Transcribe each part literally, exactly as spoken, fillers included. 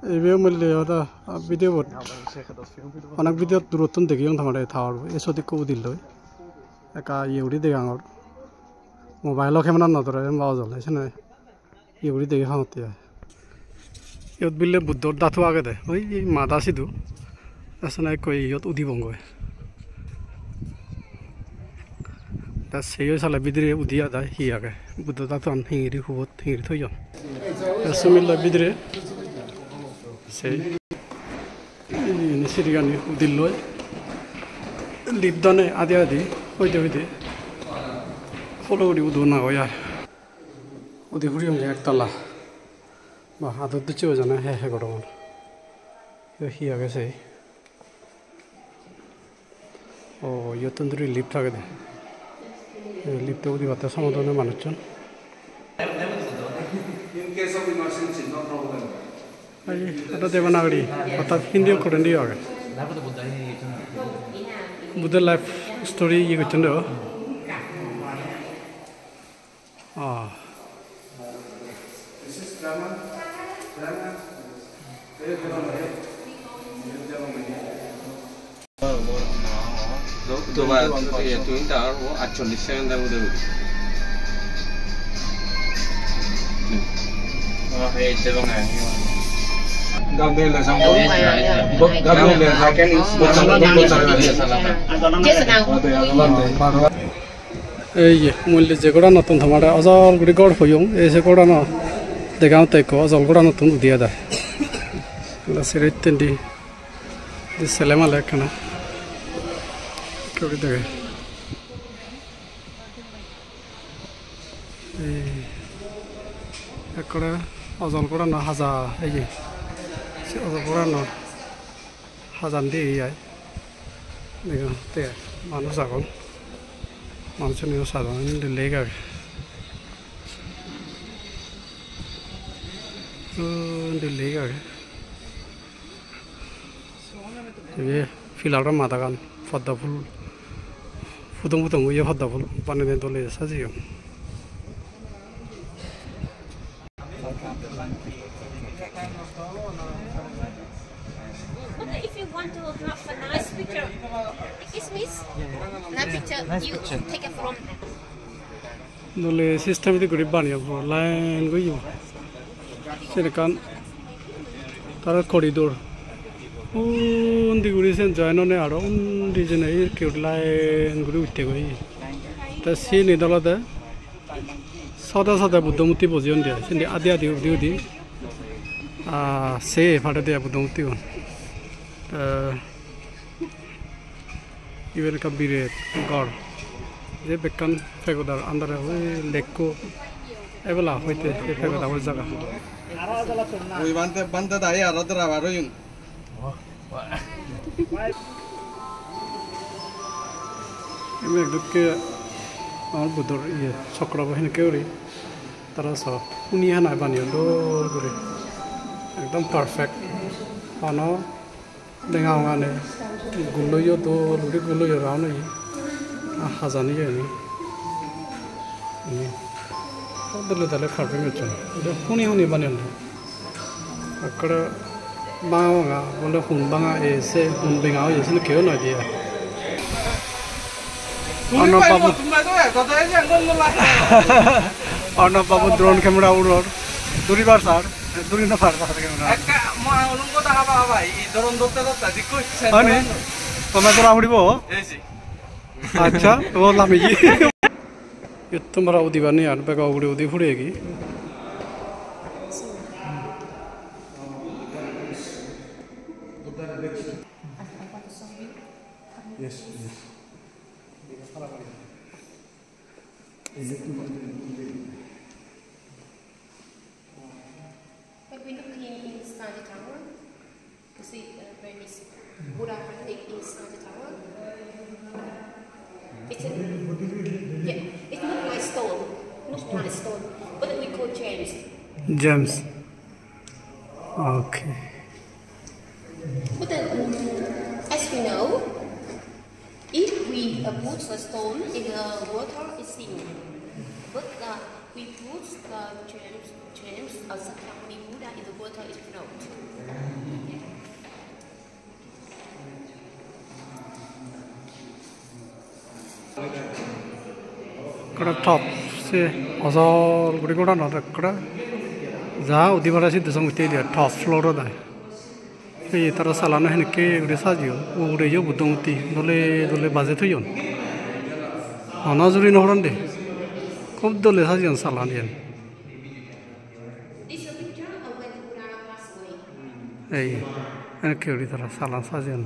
이베 멀리어다 비디오 봇 어nak 비디오 durotun degiyon thamare thawar esodi ko udillo eka yeuri degangor mobile camera nodore mawjol esene yeuri degi hamote yot bille buddhor datu agede oi mada sidu asana koi yot udi bongo ta seyo sala bidire udia da hi age buddho datu an hingiri hubot hingiri thoyon asumilla bidire sei ini sirigani udillo libdane adi adi hoide hoide follow udi uduna hoya udi huriyong ektala ba adot dicho jana he he goron yo hi age sei o yotondri lift agede lift udi bata samodone manuchon in case of emergency no problem ada devanagari atau Hindi koran dia agak. Buddha life story ये कुछ नहीं हो. Ah. Coba ya tuh ini dah, वो acun di sana dah udah. Oh, hey, coba nggak? Gabriel sang Gabriel akan এই মূল্য যে গোড়া নতুন তোমার অজল গুড়ি গড় হইম এই যে গোড়া ন দেখাও তাই কো অজল গোড়া নতুন দিয়া দেয় সেরেতেন্ডি সেলেমালে কেনা কেউ দেখে এই একড়া অজল গোড়া ন হাজা এই যে অজল গোড়া ন হাজান দিয়ে ইয়াই দেখো তে মানুষ এখন মানুষের সাধারণ লেগ আগে লেগ আগে ये फिलहाल माता गान फद्दा फुल फुदुं फुदुं ये फद्दा फुल बानायनाय दले साजियो If you want to have a nice picture, excuse me, nice picture, you take it from them. dole system itu gede banyak bro, lain gue yo, sini kan, taruh koridor, undi gue sen join one ada, undi jenis ini kira lain gue uite gue, tapi sini dalam ada, sada sada buddha muti position dia, sini adi adi udi udi, ah safe ada dia buddha muti kan. Even kabiret god je bekan fegodar andar hoy lekko ebala hoite e fegoda hol jaga oi bante bante dai aradra baroyun eme dukke ar budor ye chokra bahine keuri tara so uniya na bani dor gore ekdom perfect ano dengar ngane gulo yo to luri gulo yo rao ni ah hazani ye ni ni dole dole kharbe me chon de huni huni bane na akara baanga bole hun banga e se hun benga ye sin kyo na dia ono babu ono babu drone camera uror duri bar sar duri na far far camera eka mo ulung ko ta haba haba I drone dotte dotte dikko ani tome dora udibo esi acha o lami ji yuttumara udibani ar bega udi udi furegi yes yes But we look inside the tower to see uh, where this Buddha practice inside the tower. It's a, yeah, it looks like stone, looks like stone, but we call gems. gems okay But then, as we know, if we uh, put a stone in the water, it sinks. But uh, we put the gems, gems of Sakyamuni Buddha in the water it float. ఇక్కడ top से 어설 우리 కూడా 나다 ఇక్కడ जा उदी बड़ा सी दसंग उते दिया top floor दा ये तरह सालाना है के उड़े साजियो उड़े जो बुद्धमुती दोले दोले बाजे थयो आना जुरी नहरन दे खूब दोले साजियो सालाना This is a picture of when the Buddha passed away. ए है के उड़ी तरह सालाना साजियो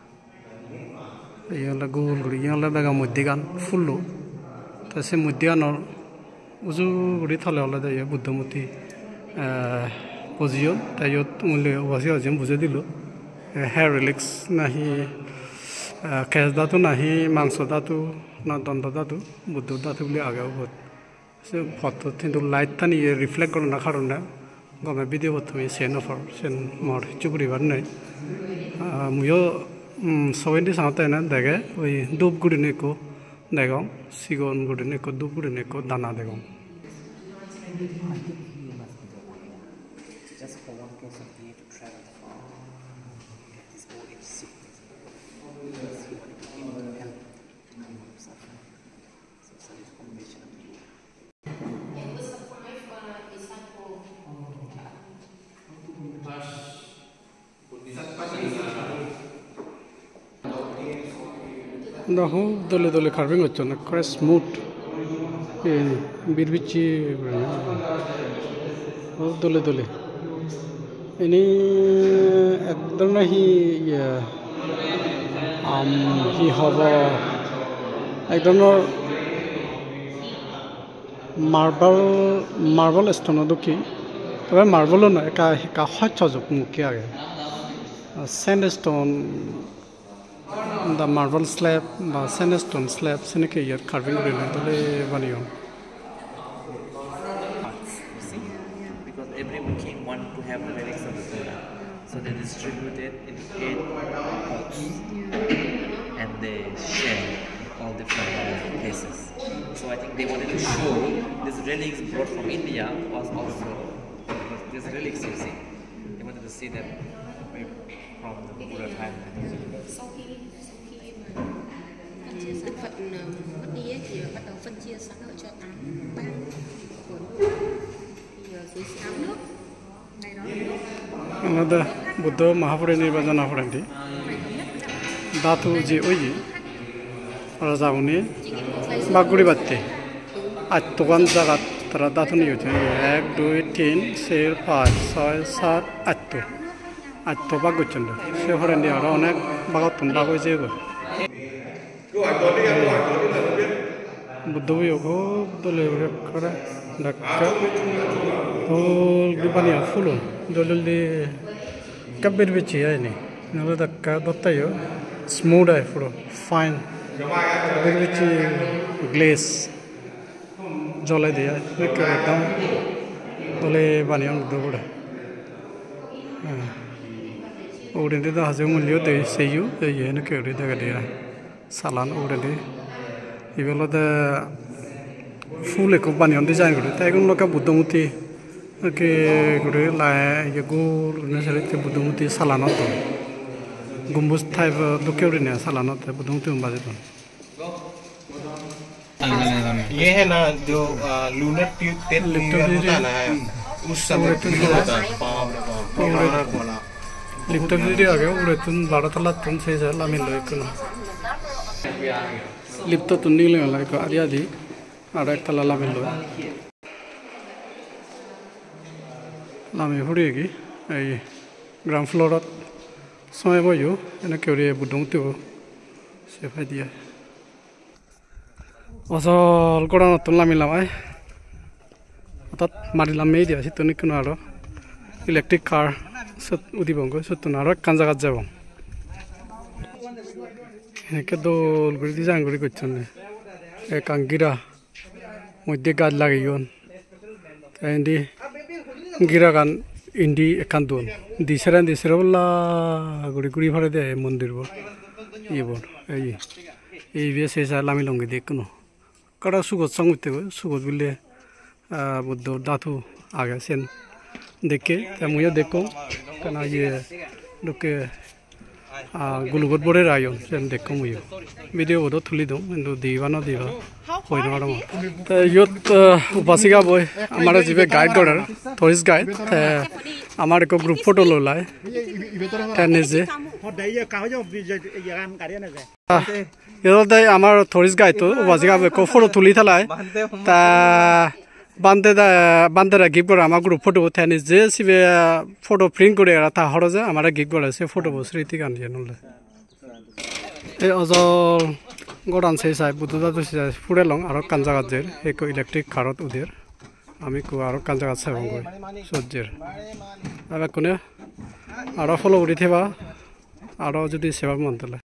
ये ला गोल गुड़ी ये ला बेगा मुद्दिगान फुल्लो तसे मुद्दिगान और उजु गुड़ी थले वाला दे ये बुद्धमुती পজিশন তাই মূল্য ওয়াসি আছে বুঝে দিল হেয়ার রিলিক্স নাহি কেশ দাঁতু নাহি মাংস দাঁতু না দন্ত দাঁতু বুদ্ধ দাঁতু বলে আগেও বোধ সে ফটো কিন্তু লাইট টানি রিফ্লেক্ট করে না কারণ না গমে ভিডিও তুমি সে নফর সে মর চুপুরিবার নাই মুয়ো সবেন্টি সাঁতে না দেখে ওই দুপ গুড়ি নেকো দেখো সিগন গুড়ি নেকো দুপ গুড়ি নেকো দানা দেখো Just for one person here to travel far, this old age sickness, because he wanted to be able to help the people who suffer. So, so this combination of the two. It was a five uh, disciple. দেখো দলে দলে carving হচ্ছে না করে smooth বিরবিচি দলে দলে ini একদম নাহি হি হব একদমৰ মাৰ্বল মাৰ্বল ষ্টন দুকি তবে মাৰ্বল না একা একা হচ্ছজক মুকি আগে স্যান্ডস্টোন দা মার্বল স্ল্যাব বা স্যান্ডস্টোন স্ল্যাব সেনেকে ইয়ার কার্ভিং করে দলে বানিও Every king wanted to have the relics of the Buddha, so they distributed in eight pots, and they shared in all different places. So I think they wanted to show these relics brought from India was also these relics you see. They wanted to see them from the Buddha time. Sau khi sau khi mà phân chia sản phận mất đi ấy, thì bắt đầu phân chia xã hội cho tám bang của nước. Dưới áo nước này đó là nước আমাদের বুদ্ধ মহাপুরে নির্বাচন আপনাদের দাঁতু যে ওই রাজা উনি বাগুড়ি বাড়তে আজ দোকান জায়গা তারা দাঁতু নিয়ে হচ্ছে এক দুই তিন চার পাঁচ ছয় সাত আট আট বাঘ করছেন সে হরেন দিয়ে আরো অনেক বাগাতন বাঘ হয়েছে বুদ্ধ বইও দলে করে doctor Hol di bani fulo dolol di kabir bichi ay ni nalo dakka dotta yo smooth ay fulo fine kabir bichi glaze jole dia ek ekdam dole bani ang dogoda oren de da haje mulyo de seyu ye ne ke de daga dia salan oren de ibelo de full ko bani on design করে তাই কোন লোক বুদ্ধমূর্তি কে করে লাই ये गोल ने सरे ते बुद्धमूर्ति सालाना तो गुम्बुज टाइप दुकेउरी ने सालाना तो बुद्धमूर्ति में बाजे तो ये है ना जो लूनर ट्यूब होता है ना उस समय होता है लिफ्ट भी आ गया उड़े तुम बारह तला तुम से ला मिल लो एक ना लिफ्ट तो निकले वाला एक आदि आदि আর একটা লামে লো লামে হড়ে গি এই গ্রাউন্ড ফ্লোরত সময় বইও এনে কেউরে বুদ্ধমূর্তি সেফাই দিয়া অসল করা নতুন লামিলাম আই অর্থাৎ মারিলাম মেয়ে দিয়া সিতো নিকুন আরো ইলেকট্রিক কার উদিবঙ্গ সত্যন আরো কান জায়গাত যাব এনেকে দোল করে দিয়ে জাঙ্গুড়ি করছেন কাঙ্গিরা মধ্যে গাছ লাগাইন তাই গিরাগান ইন্ডি একান দোন দিছেরান দিছেরা বললা গুড়ি গুড়ি ভাড়া দেয় মন্দির বল ই বল এই এই বিয়ে শেষ লামি লঙ্গি দেখ কোনো কাটা সুগত সঙ্গতে সুগত বললে বুদ্ধ দাতু আগে সেন দেখে মুইও দেখো কেন ইয়ে লোকে গুলুগত বড়ে রায়ন সেন দেখো মুইও ভিডিও বোধ তুলি দম কিন্তু দিবা না দিবা হই না দম ইয়ত উপাসিকা বই আমার যিবে গাইড করার টুরিস্ট গাইড আমার এক গ্রুপ ফটো ললাই নিজে আমার টুরিস্ট গাইড তো উপাসিকা এক ফটো তুলি থালাই তা বান্ধে বান্ধেরা গিফট করে আমার গ্রুপ ফটো থানি যে সিবে ফটো প্রিন্ট করে তা হরো যে আমার গিফট করে সে ফটো স্মৃতি গান দিয়ে নলে এই অজল গোডান সেই চাই বুদ্ধদা তো চাই ফুড়ে লং আর কান জাগাত জের এক ইলেকট্রিক কারত উদের আমি কো আর কান জাগাত চাই গই সজ্জের আবার কোনে আর ফলো উঠি থেবা আর যদি সেবা মন তোলে